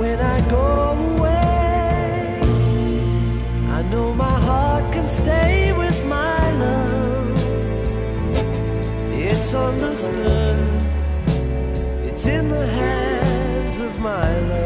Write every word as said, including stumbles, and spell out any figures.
when I go away. I know my heart can stay with my love. It's understood, it's in the hands of my love.